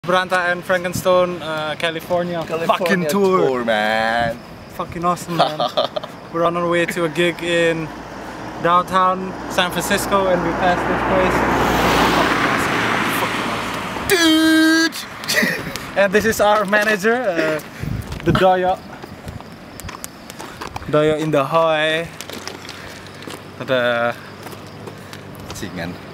Branta and Frankenstone, California fucking tour, man. Fucking awesome, man. We're on our way to a gig in downtown San Francisco, and we passed this place. Fucking awesome. Dude! And this is our manager, the Doyo. Doyo in the high. Ada Cingan.